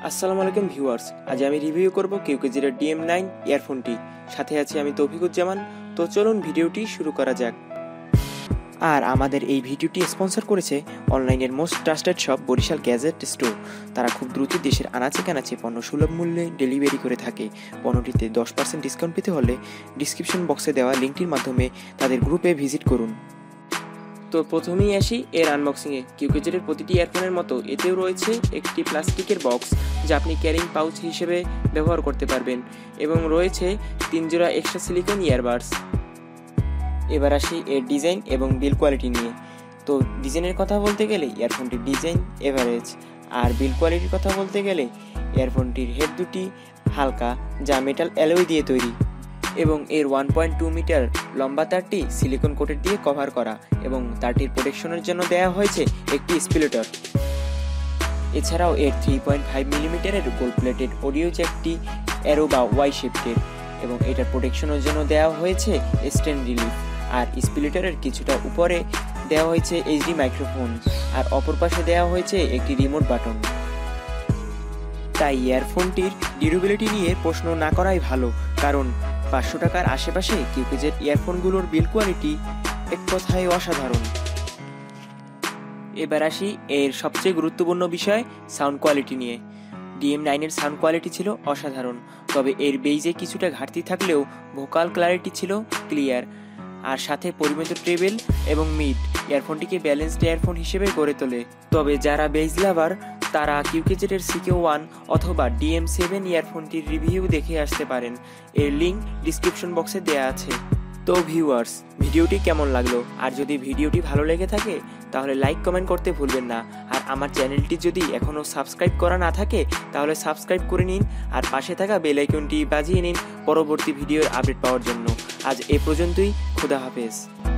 আসসালামু আলাইকুম ভিউয়ার্স, আজ আমি রিভিউ করব কিউকেজির DM9 ইয়ারফোনটি। সাথে আছি আমি তৌফিকুজ্জামান। তো চলুন ভিডিওটি শুরু করা যাক। আর আমাদের এই ভিডিওটি স্পন্সর করেছে অনলাইনের most trusted shop Barisal gadget store. তারা খুব দ্রুত দেশের আনাচে কানাচে পণ্য সুলভ মূল্যে ডেলিভারি করে থাকে। পণ্যটিতে 10% ডিসকাউন্ট পেতে হলে ডিসক্রিপশন বক্সে দেওয়া লিঙ্কটির মাধ্যমে তাদের গ্রুপে ভিজিট করুন। তো প্রথমেই আসি এর আনবক্সিংয়ে। কিউকেজির প্রতিটি ইয়ারফোনের মতো এতেও রয়েছে একটি প্লাস্টিকের বক্স যা আপনি ক্যারিং পাউচ হিসেবে ব্যবহার করতে পারবেন, এবং রয়েছে 3 জোড়া এক্সট্রা সিলিকন ইয়ারবাডস। এবার আসি এর ডিজাইন এবং বিল কোয়ালিটি নিয়ে। তো ডিজাইনের কথা বলতে গেলে ইয়ারফোনটির ডিজাইন এভারেজ, আর বিল কোয়ালিটির কথা বলতে গেলে ইয়ারফোনটির হেড দুটি হালকা যা মেটাল অ্যালয় দিয়ে তৈরি, এবং এর 1.2 মিটার লম্বা তারটি সিলিকন কোটেড দিয়ে কভার করা, এবং তারটির প্রোটেকশনের জন্য দেওয়া হয়েছে একটি স্পিলেটর। এছাড়াও এর 3.5 মিলিমিটারের গোল্ড প্লেটেড অডিও জ্যাকটি অ্যারো বা ওয়াই শেপটের, এবং এটার প্রোটেকশনের জন্য দেওয়া হয়েছে স্ট্যান্ড রিলিফ। আর স্পিলেটরের কিছুটা উপরে দেওয়া হয়েছে HD মাইক্রোফোন, আর অপর পাশে দেওয়া হয়েছে একটি রিমোট বাটন। তাই ইয়ারফোনটির ডিউরেবিলিটি নিয়ে প্রশ্ন না করাই ভালো, কারণ 500 টাকার আশেপাশে কিউকেজির ইয়ারফোনগুলোর বিল কোয়ালিটি এক কথায় অসাধারণ। এবার আসি এর সবচেয়ে গুরুত্বপূর্ণ বিষয় সাউন্ড কোয়ালিটি নিয়ে। DM9 এর সাউন্ড কোয়ালিটি ছিল অসাধারণ, তবে এর বেইজে কিছুটা ঘাটতি থাকলেও ভোকাল ক্ল্যারিটি ছিল ক্লিয়ার, আর সাথে পরিমিত ট্রেবেল এবং মিড ইয়ারফোনটিকে ব্যালেন্সড ইয়ারফোন হিসেবে গড়ে তোলে। তবে যারা বেইজ লাভার তারা কিউকেজির CK1 অথবা DM7 ইয়ারফোনটির রিভিউ দেখে আসতে পারেন। এর লিঙ্ক ডিসক্রিপশন বক্সে দেওয়া আছে। তো ভিউয়ার্স, ভিডিওটি কেমন লাগলো? আর যদি ভিডিওটি ভালো লেগে থাকে তাহলে লাইক কমেন্ট করতে ভুলবেন না। আর আমার চ্যানেলটি যদি এখনও সাবস্ক্রাইব করা না থাকে তাহলে সাবস্ক্রাইব করে নিন, আর পাশে থাকা বেল আইকনটি বাজিয়ে নিন পরবর্তী ভিডিওর আপডেট পাওয়ার জন্য। আজ এ পর্যন্তই, খোদা হাফেজ।